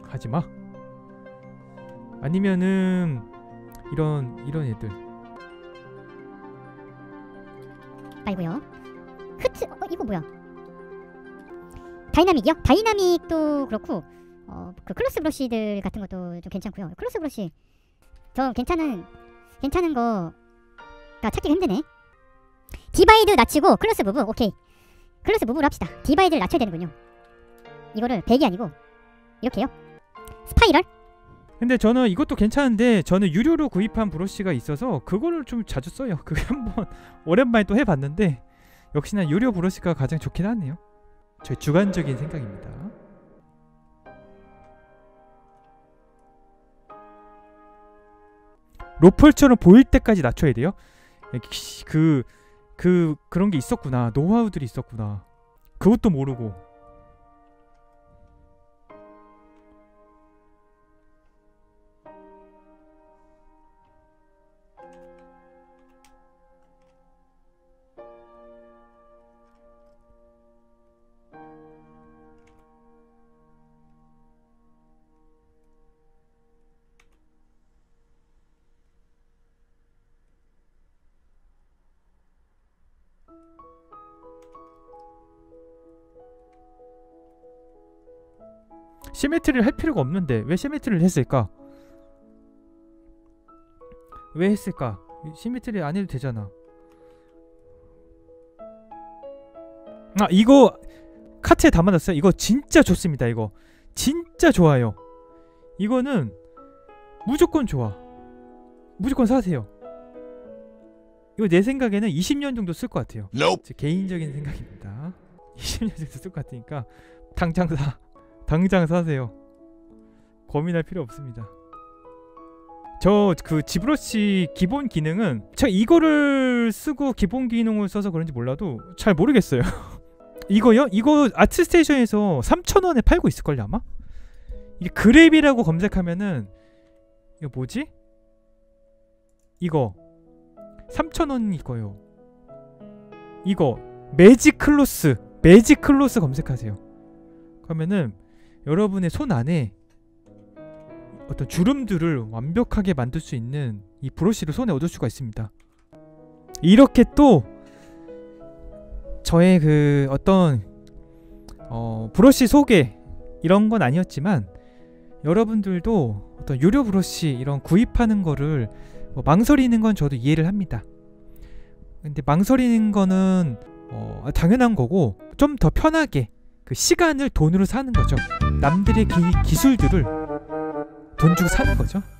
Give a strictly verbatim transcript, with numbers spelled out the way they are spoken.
하지마. 아니면은 이런 이런 애들. 아이고요. 흐트 어, 이거 뭐야? 다이나믹이요? 다이나믹도 그렇고 어, 그 클로스 브러쉬들 같은 것도 좀 괜찮고요. 클로스 브러쉬 저 괜찮은 괜찮은 거가 찾기가 힘드네. 디바이드 낮추고 클로스 무브. 오케이. 클로스 무브로 합시다. 디바이드를 낮춰야 되는군요. 이거를 백이 아니고 이렇게요. 스파이럴? 근데 저는 이것도 괜찮은데 저는 유료로 구입한 브러쉬가 있어서 그거를 좀 자주 써요. 그게 한번 오랜만에 또 해봤는데 역시나 유료 브러쉬가 가장 좋긴 하네요. 저의 주관적인 생각입니다. 로펄처럼 보일 때까지 낮춰야 돼요? 그... 그... 그런 게 있었구나. 노하우들이 있었구나. 그것도 모르고. 시메트리를 할 필요가 없는데 왜 시메트리를 했을까? 왜 했을까? 시메트리 안 해도 되잖아. 아 이거 카트에 담아놨어요. 이거 진짜 좋습니다. 이거 진짜 좋아요. 이거는 무조건 좋아. 무조건 사세요. 이거 내 생각에는 이십 년 정도 쓸 것 같아요. Nope. 제 개인적인 생각입니다. 이십 년 정도 쓸 것 같으니까 당장 사. 당장 사세요. 고민할 필요 없습니다. 저 그 지브러쉬 기본 기능은 제가 이거를 쓰고 기본 기능을 써서 그런지 몰라도 잘 모르겠어요. 이거요? 이거 아트스테이션에서 삼천 원에 팔고 있을걸요 아마? 이게 그랩이라고 검색하면은 이거 뭐지? 이거 삼천 원일 거예요. 이거 매직클로스 매직클로스 검색하세요. 그러면은 여러분의 손 안에 어떤 주름들을 완벽하게 만들 수 있는 이 브러쉬를 손에 얻을 수가 있습니다. 이렇게 또 저의 그 어떤 어 브러쉬 소개 이런 건 아니었지만 여러분들도 어떤 유료 브러쉬 이런 구입하는 거를 뭐 망설이는 건 저도 이해를 합니다. 근데 망설이는 거는 어 당연한 거고 좀 더 편하게 그 시간을 돈으로 사는 거죠. 남들의 기, 기술들을 돈 주고 사는 거죠.